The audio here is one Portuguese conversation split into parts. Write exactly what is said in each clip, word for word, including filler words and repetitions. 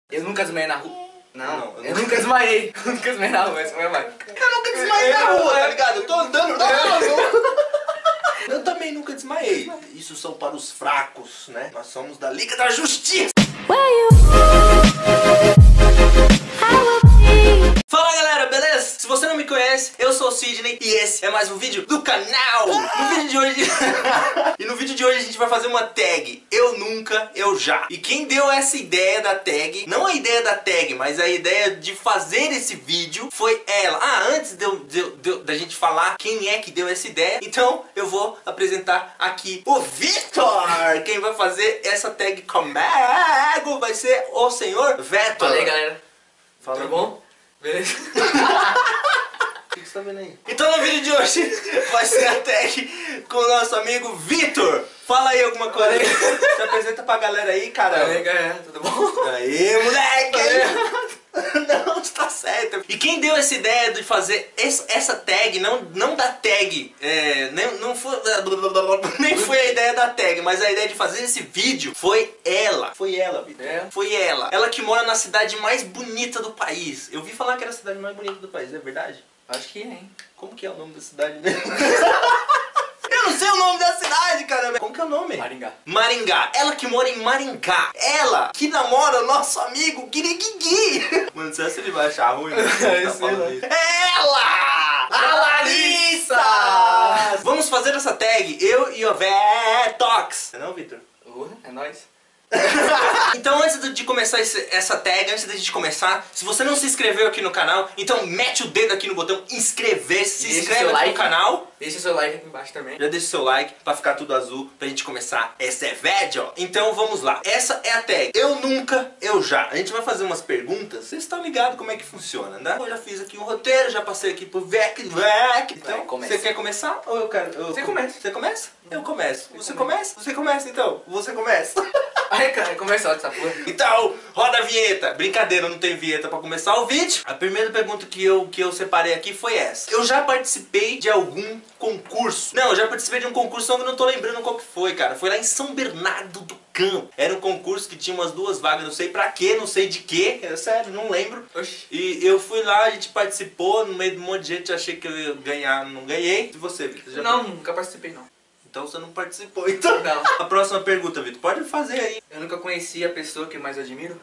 Eu nunca desmaiei na rua. Não, Não, eu eu nunca desmaiei. Eu nunca desmaiei na rua, essa foi a mais. Eu nunca desmaiei na rua, tá ligado? Eu tô andando, não, Eu também nunca desmaiei. Isso são para os fracos, né? Nós somos da Liga da Justiça. Fala galera, beleza? Se você não me conhece, eu sou o Sidney e esse é mais um vídeo do canal. No vídeo de hoje e no vídeo de hoje a gente vai fazer uma tag Eu nunca, eu já. E quem deu essa ideia da tag, não a ideia da tag, mas a ideia de fazer esse vídeo foi ela. Ah, antes de, eu, de, de, da gente falar quem é que deu essa ideia, então eu vou apresentar aqui o Vitor. Quem vai fazer essa tag comigo vai ser o senhor Vitor. Fala aí galera. Fala Tudo bom? Beleza? O que você tá vendo aí? Então no vídeo de hoje vai ser a tag com o nosso amigo Vitor. Fala aí alguma coisa aí. Se apresenta pra galera aí, cara. Fala aí galera, tudo bom? Aí, moleque! Não, tá certo. E quem deu essa ideia de fazer essa tag, não, não da tag, é, nem, não foi, nem foi a ideia da tag, mas a ideia de fazer esse vídeo foi ela. Foi ela, Vitor. É. Foi ela. Ela que mora na cidade mais bonita do país. Eu vi falar que era a cidade mais bonita do país, é verdade? Acho que é, hein? Como que é o nome da cidade mesmo? Eu não sei o nome da cidade, caramba. Como que é o nome? Maringá. Maringá. Ela que mora em Maringá. Ela que namora o nosso amigo Guiriguigui. Mano, será que ele vai achar ruim? Né? Tá falando isso. Ela! A Larissa! Vamos fazer essa tag, eu e o Vetox. Não, Vitor? Uh, é nóis. Então antes de começar esse, essa tag, antes da gente começar, se você não se inscreveu aqui no canal, então mete o dedo aqui no botão inscrever-se, se Deixa inscreve seu aqui like no canal. Deixa o seu like aqui embaixo também. Já deixa o seu like pra ficar tudo azul, pra gente começar esse vídeo. Então vamos lá, essa é a tag Eu nunca, eu já. A gente vai fazer umas perguntas, vocês estão ligados como é que funciona, né? Eu já fiz aqui um roteiro, já passei aqui pro Vec, Vec. Então, você quer começar ou eu quero? Eu, Você começa. Você começa? Eu começo. Você começa? Você começa então. Você começa. Ai, cara, começou essa porra. Então, roda a vinheta. Brincadeira, não tem vinheta pra começar o vídeo. A primeira pergunta que eu, que eu separei aqui foi essa. Eu já participei de algum concurso? Não, eu já participei de um concurso, só que eu não tô lembrando qual que foi, cara. Foi lá em São Bernardo do Campo. Era um concurso que tinha umas duas vagas, não sei pra quê, não sei de quê. É sério, não lembro. Oxi. E eu fui lá, a gente participou, no meio de um monte de gente, eu achei que eu ia ganhar, não ganhei. E você, Vitor? Já Não, nunca participei não. Então você não participou, então. Não. A próxima pergunta, Vitor, pode fazer aí. Eu nunca conheci a pessoa que mais admiro.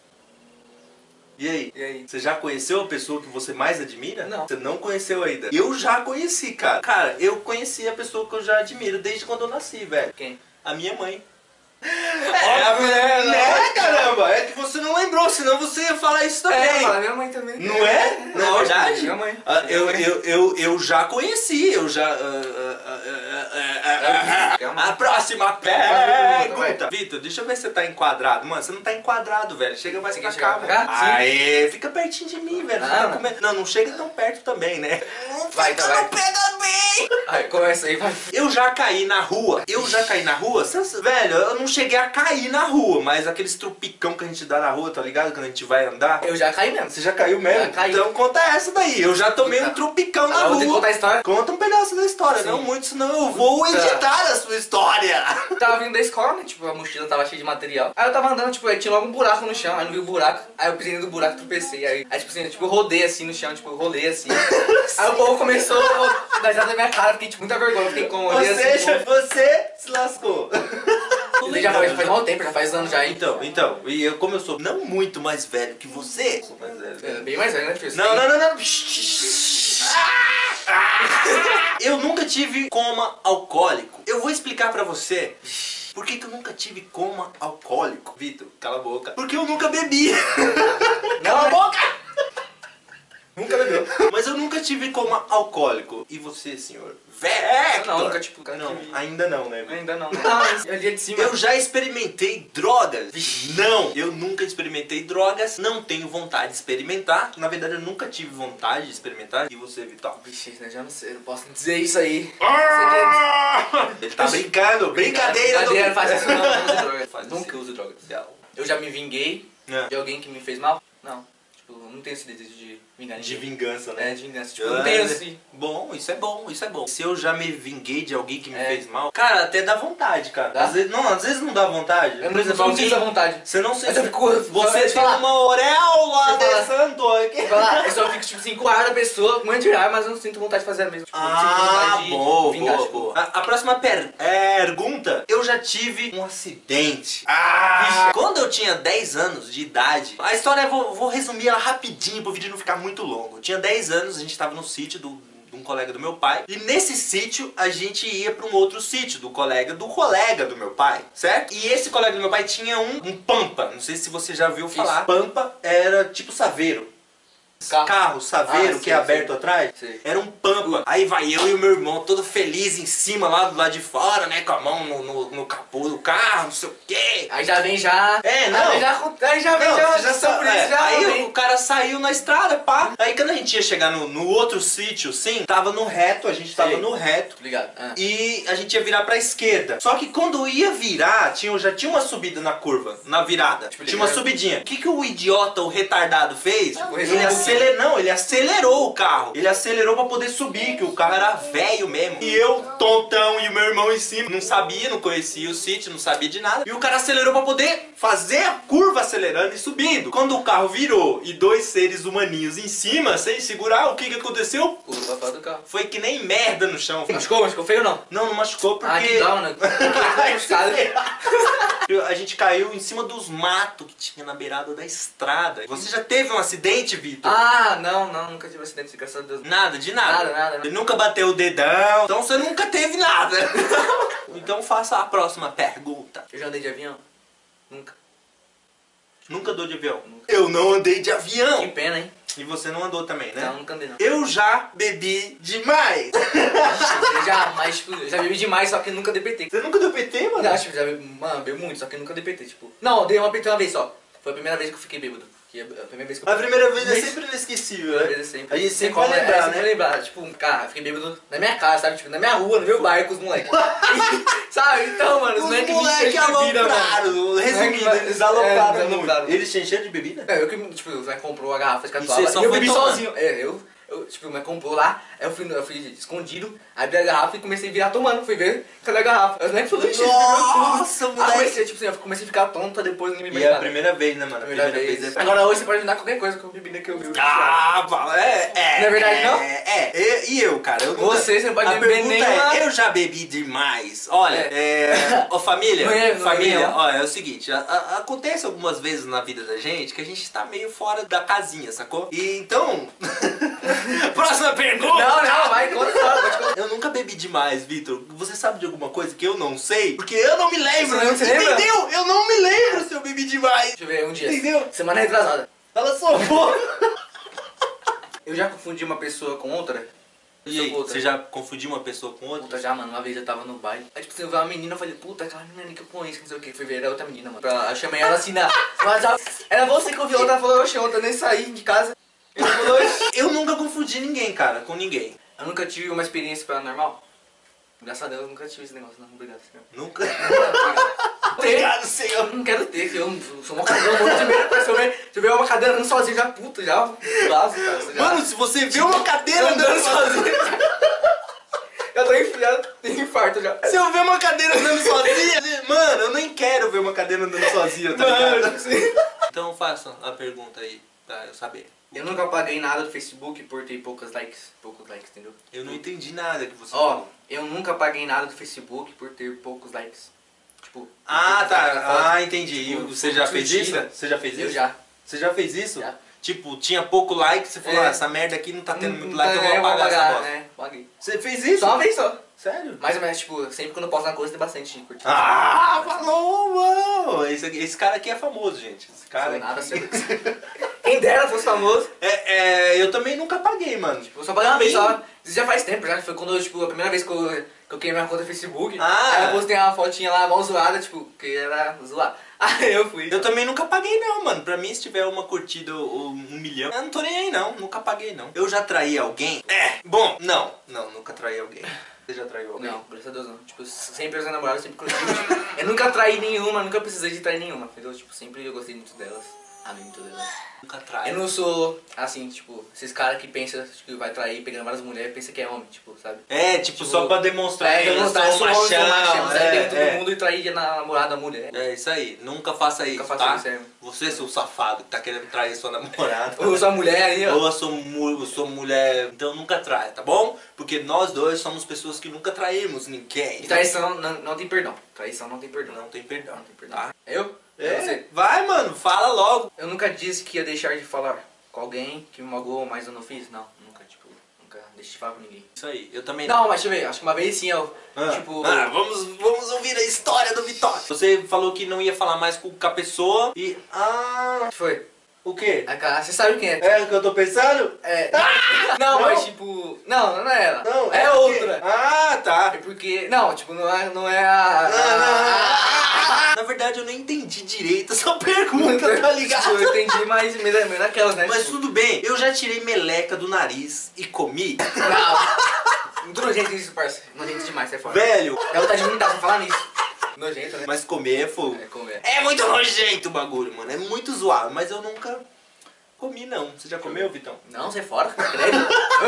E aí? E aí? Você já conheceu a pessoa que você mais admira? Não. Você não conheceu ainda? Eu já conheci, cara. Cara, eu conheci a pessoa que eu já admiro desde quando eu nasci, velho. Quem? A minha mãe. É, a mulher, né, caramba? É que você não lembrou, senão você ia falar isso também. É, fala minha mãe também. Não é? Não é Lógico, verdade? minha mãe. Ah, eu, eu, eu, eu já conheci, eu já... ah, ah, ah, ah, ah, ah, ah, a próxima pergunta. Vitor, deixa eu ver se você tá enquadrado. Mano, você não tá enquadrado, velho. Chega mais Você pra quer cá, chegar pra mano. cá? Sim. Aê, fica pertinho de mim, velho. Você Ah, tá não. comendo- não, não chega tão perto também, né? Não Vai, fica, vai. não pega bem. Aí, começa aí, vai. Eu já caí na rua. Eu já caí na rua? Cês- Velho, eu não cheguei a cair na rua, mas aqueles trupicão que a gente dá na rua, tá ligado? Quando a gente vai andar. Eu já caí mesmo. Você já caiu mesmo? Já caí. Então conta essa daí. Eu já tomei um trupicão na Ah, eu vou ter que rua. contar a história. Conta um pedaço da história, Sim. não muito, senão eu vou Tá. editar a sua história. Tava vindo da escola, né? Tipo, a mochila tava cheia de material. Aí eu tava andando, tipo, aí tinha logo um buraco no chão. Aí não vi o buraco. Aí eu pisei dentro do buraco e tropecei. Aí, aí tipo assim, tipo, eu rodei assim no chão, tipo, eu rolei assim. Aí o povo começou a dar risada na minha cara. Fiquei, tipo, muita vergonha. Eu fiquei com Ou olhei assim. seja, você se lascou. Isso já faz, faz mal tempo, já faz anos já, hein? Então, então, e eu, como eu sou não muito mais velho que você, sou mais velho. É, bem mais velho, né, filho? Não, não, não, não. Eu nunca tive coma alcoólico. Eu vou explicar pra você por que, que eu nunca tive coma alcoólico. Vitor, cala a boca. Porque eu nunca bebi. Cala a boca! Nunca bebeu. Mas eu nunca tive coma alcoólico. E você, senhor? Vector? Não, nunca, tipo, cara, Não, tive- ainda não, né? Ainda não. Não, é o dia de cima. Eu já experimentei drogas? Não, eu nunca experimentei drogas, não tenho vontade de experimentar. Na verdade, eu nunca tive vontade de experimentar. E você, Vitor? Vixe, né, já não sei, não posso dizer isso aí. Ele tá brincando, brincadeira. Brincadeira, do... faz isso não, não use drogas. Faz Nunca isso. use drogas. Eu já me vinguei É. de alguém que me fez mal? Não. Tipo, eu não tenho esse desejo de vingar De ninguém. vingança, né? É, de vingança. Tipo, eu não tenho esse... Bom, isso é bom, isso é bom. Se eu já me vinguei de alguém que me É. fez mal, cara, até dá vontade, cara. Dá? Às vezes, não, às vezes não dá vontade. Eu não, Por exemplo, eu não alguém- sinto essa vontade. Você não sente. Mas eu fico... Você tem falar, uma auréola Deixa eu de santo aqui. falar, eu só fico, tipo assim, com a da pessoa, com de ar, mas eu não sinto vontade de fazer a mesma. Tipo, eu não sinto Ah, vontade de boa, vingar, boa, tipo, boa. A, a próxima per pergunta. Eu já tive um acidente. Ah! Quando eu tinha dez anos de idade, a história eu vou, vou resumir ela rapidinho pro vídeo não ficar muito longo. Eu tinha dez anos, a gente tava no sítio do... de um colega do meu pai. E nesse sítio a gente ia pra um outro sítio do colega do colega do meu pai, certo? E esse colega do meu pai tinha um, um Pampa. Não sei se você já ouviu falar. Isso. Pampa era tipo saveiro. Carro. Carro, saveiro, Ah, que sei, é aberto sei. atrás. Sei. Era um Pampa. Aí vai eu e o meu irmão, todo feliz em cima, lá do lado de fora, né? Com a mão no, no, no capô do carro, não sei o quê. Aí já vem já... É, não. Aí já, aí já vem Não, já... você já só por sabe, isso é. já Aí vem. o cara saiu na estrada, pá. Aí quando a gente ia chegar no, no outro sítio, sim, tava no reto, a gente tava Sei. no reto. Obrigado. Ah. E a gente ia virar pra esquerda. Só que quando ia virar, tinha, já tinha uma subida na curva, na virada. Tipo, tinha uma ele- subidinha. O que, que o idiota, o retardado fez? Tipo, ele resolveu. acelerou. Não, ele acelerou o carro. Ele acelerou pra poder subir, que o carro era velho mesmo. E eu, tontão, e o meu irmão em cima, não sabia, não conhecia o sítio, não sabia de nada. E o cara acelerou pra poder fazer a curva acelerando e subindo. Quando o carro virou e dois seres humaninhos em cima, sem segurar, o que, que aconteceu? Pula pra fora do carro. Foi que nem merda no chão. Machucou? Machucou feio ou não? Não, não machucou porque... Ah, que dó, né? A gente caiu em cima dos matos que tinha na beirada da estrada. Você já teve um acidente, Vitor? Ah, não, não, nunca tive acidente, graças a Deus. Nada, de nada. Nada, nada, nada. Ele nunca bateu o dedão, então você nunca teve nada. Então faça a próxima pergunta. Eu já andei de avião? Nunca. Nunca andou de avião? Nunca. Eu não andei de avião. Que pena, hein? E você não andou também, né? Não, nunca andei não. Eu já bebi demais. Eu já, mas tipo, eu já bebi demais, só que nunca dei P T. Você nunca deu P T, mano? Não, tipo, já bebi, mano, bebi muito, só que nunca dei P T, tipo. Não, eu dei uma P T uma vez só. Foi a primeira vez que eu fiquei bêbado. Que a primeira vez que eu A primeira vez é Mas- sempre inesquecível, A né? primeira vez é sempre. A gente sempre Como vai é, lembrar, sempre né? vai lembrar. Tipo, cara, eu fiquei bêbado na minha casa, sabe? Tipo, na minha rua, no meu bairro com os moleques. sabe? Então, mano, os, Os moleques me moleques encheram de bebida, mano. alopraram, resumindo, Moleque- eles é, alopraram eles muito. alopraram. Eles te encheram de bebida? É, eu que, tipo, o Zé comprou a garrafa de E catuaba você só e eu foi bebi tomando. sozinho. É, eu, eu, tipo, mas comprou lá, aí eu fui, eu fui escondido, abri a garrafa e comecei a virar tomando, fui ver, cadê a garrafa? Os moleques falaram, "Ixi, ele bebeu tudo." Nossa, Aí moleque. comecei, tipo assim, eu comecei a ficar tonta, depois ninguém me E beber é a nada. primeira vez, né, mano? A Primeira vez. Agora hoje você pode me dar qualquer coisa com a bebida que eu vi. Ah, fala, é, é. Não é verdade, é, não? É, é. E eu, cara? Eu nunca... Você, você não pode a beber pergunta nenhuma- é, eu já bebi demais. Olha, É. é... Ô, família, Não é- não é família, não. olha, é o seguinte, a- a- acontece algumas vezes na vida da gente que a gente tá meio fora da casinha, sacou? E então... Próxima pergunta! Não, não, vai, conta só, pode contar. Eu nunca bebi demais, Vitor. Você sabe de alguma coisa que eu não sei? Porque eu não me lembro. Você não se lembra? Entendeu? Eu não me lembro se eu bebi demais. Deixa eu ver, um dia. Entendeu? Semana retrasada. Ela sofreu. Eu já confundi uma pessoa com outra. E Pessoa aí, com outra. você já confundiu uma pessoa com outra? Puta, já, mano, uma vez eu tava no baile. Aí, tipo, assim, eu vi uma menina, eu falei, puta, aquela menina ali que eu conheço, não sei o que. Fui ver, era outra menina, mano. Pra, eu chamei ela assim na. Mas já, era você que eu vi outra, ela falou, oxe, ontem eu nem saí de casa. Ele falou, oxe. Eu nunca confundi ninguém, cara, com ninguém. Eu nunca tive uma experiência paranormal. Graças a Deus, eu nunca tive esse negócio, não. Obrigado, senhor. Nunca. Ter, Obrigado, senhor. eu não quero ter, que eu não- sou uma cadeira, eu morro de medo. Se eu ver, se eu ver uma cadeira andando sozinho, já puto, já. Vaso, cara. Já. Mano, se você vê uma cadeira andando sozinha. Eu tô enfiado, tenho infarto já. Se eu ver uma cadeira andando sozinha. Mano, eu nem quero ver uma cadeira andando sozinha, tá ligado? Mano, assim. Então faça a pergunta aí, pra eu saber. Eu nunca paguei nada do Facebook por ter poucos likes. Poucos likes, entendeu? Eu não entendi nada que você Ó, falou. eu nunca paguei nada do Facebook por ter poucos likes. Tipo. Ah, por ter tá. foto. Ah, entendi. E Tipo, você já fez isso? mentira. Você já fez isso? Eu já. Você já fez isso? Já. Tipo, tinha pouco like, você falou, É. ah, essa merda aqui não tá tendo Não- muito não like, tá- eu vou apagar essa bosta. É, paguei. Você fez isso? Só uma vez só. Sério? Mais ou menos, tipo, sempre quando eu posto uma coisa tem bastante curtida. Ah, falou, mano! Esse, esse cara aqui é famoso, gente. Esse cara Sou nada, aqui... sério. Quem dera fosse famoso. É, é, eu também nunca paguei, mano. Tipo, eu só paguei uma vez só. Isso já faz tempo, já. Foi quando eu, tipo, a primeira vez que eu, que eu criei minha conta no Facebook. Ah. Aí eu postei uma fotinha lá, mal zoada, tipo, que era zoar. Aí eu fui. Eu também nunca paguei não, mano. Pra mim, se tiver uma curtida ou um milhão, eu não tô nem aí não. Nunca paguei não. Eu já traí alguém? É, bom, não. Não, nunca traí alguém. Você já traiu alguém? Não, graças a Deus não. Tipo, sempre as namoradas, sempre que eu tive. Eu nunca traí nenhuma, nunca precisei de trair nenhuma, entendeu? Tipo, sempre eu gostei muito delas. Ah, nem todas as vezes. Nunca trai. Eu não sou, assim, tipo, esses caras que pensam que vai trair pegando várias mulheres, pensa que é homem, tipo, sabe? É, tipo, Tipo, só pra demonstrar É, que eu eu não sou tá, um machão. sou machão, sabe? É, Pegar todo é. mundo e trair na namorada da mulher. É isso aí, nunca faça Nunca isso, faça tá? isso, é. Você, seu safado, que tá querendo trair sua namorada. Ou sua mulher aí, ó. Ou eu sou, mu- eu sou mulher, então nunca trai, tá bom? Porque nós dois somos pessoas que nunca traímos ninguém. E traição não, não, não tem perdão. Traição não tem perdão. Não tem perdão, Não tem perdão. tá? Eu? É, Você? vai, mano, fala logo. Eu nunca disse que ia deixar de falar com alguém que me magoou, mas eu não fiz. Não, nunca, tipo, nunca deixei de falar com ninguém. Isso aí, eu também Não, mas deixa eu ver, acho que uma vez sim, eu, Ah, tipo... ah, vamos, vamos ouvir a história do Vitória. Você falou que não ia falar mais com, com a pessoa e... Ah, O que foi? o quê? A cara, você sabe quem é? É o que eu tô pensando? É. Ah! Não, Não? mas tipo... Não, não é ela. Não, é o quê? outra. Ah, tá. É porque... Não, tipo, não é, não é a... Não, não, a- Na verdade, eu nem entendi direito essa pergunta, tá ligado? Tipo, eu entendi, mas meio meio naquelas, né? Mas tipo, tudo bem, eu já tirei meleca do nariz e comi. Não. Muito nojento isso, parça. Nojento demais, você fala. Velho, Dá vontade de vomitar, você falar nisso. Nojento, né? mas comer é fogo. É, comer. É muito nojento o bagulho, mano. É muito zoado, mas eu nunca comi, não. Você já comeu, Vitão? Não, sai fora, credo.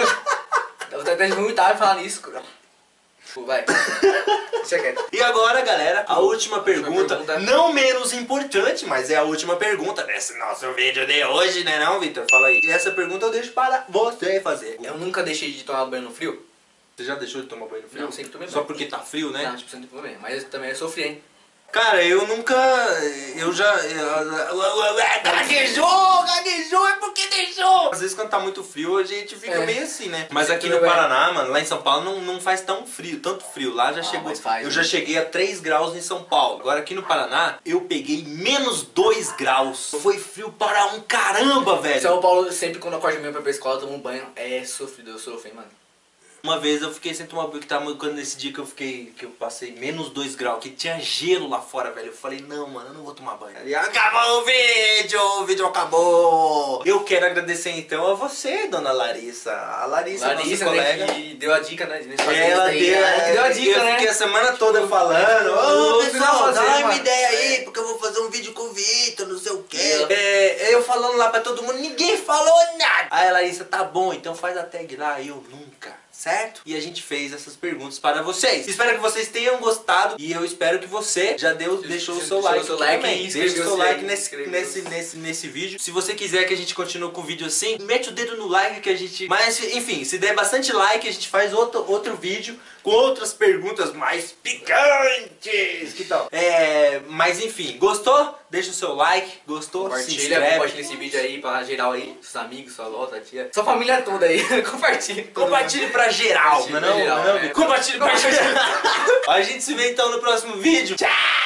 Dá vontade de vomitar e falar nisso. Tipo, vai. Deixa quieto. E agora, galera, a última pergunta, pergunta. não menos importante, mas é a última pergunta desse nosso vídeo de hoje, né não, Vitor? Fala aí. E essa pergunta eu deixo para você fazer. Eu nunca deixei de tomar banho no frio. Você já deixou de tomar banho no frio? Não, sempre tomei Só banho. porque tá frio, né? Não, tipo, sempre tomei banho. Mas eu também sofri, hein? Cara, eu nunca. Eu já. eu- Gaguejou! Gaguejou é porque deixou! Às vezes quando tá muito frio a gente fica É. meio assim, né? Mas Você aqui no tudo bem. Paraná, mano, lá em São Paulo não, não faz tão frio, tanto frio. Lá já Ah, chegou. mas faz, eu né? já cheguei a três graus em São Paulo. Agora aqui no Paraná eu peguei menos dois graus. Foi frio para um caramba, velho. São Paulo, sempre quando eu acordo de manhã pra ir pra escola, eu tomo um banho. É sofrido, eu sofro, hein, mano. Uma vez eu fiquei sem tomar banho, que tava quando nesse dia que eu fiquei, que eu passei menos dois graus, que tinha gelo lá fora, velho. Eu falei, não, mano, eu não vou tomar banho. E acabou o vídeo, o vídeo acabou. Eu quero agradecer então a você, dona Larissa. A Larissa, Larissa, nossa né, colega. que deu a dica, né? nesse Ela podcast aí. deu, Ela que deu a dica, eu né? fiquei a semana toda falando, ô Ô, pessoal, fazer, dá uma mano. ideia aí, É. porque eu vou fazer um vídeo com o Vitor, não sei o quê. É. É, eu falando lá pra todo mundo, ninguém falou nada. Aí a Larissa, tá bom, então faz a tag lá, eu nunca. Certo? E a gente fez essas perguntas para vocês. Espero que vocês tenham gostado e eu espero que você já deu, deixou o seu deixou like, o seu aqui like também. e Deixa o inscreveu-se seu like aí, nesse, inscreveu-se. nesse, nesse, nesse vídeo. Se você quiser que a gente continue com o vídeo assim, mete o dedo no like que a gente... Mas enfim, se der bastante like, a gente faz outro, outro vídeo com outras perguntas mais picantes. Que tal? É, mas enfim, gostou? Deixa o seu like, gostou? Se Compartilha, inscreve. compartilha esse vídeo aí pra geral aí, seus amigos, sua avó, sua tia, sua família toda aí. Compartilha. todo Compartilhe pra geral, Compartilhe não, pra geral, não, é. Compartilhe pra geral. A gente se vê então no próximo vídeo. Tchau!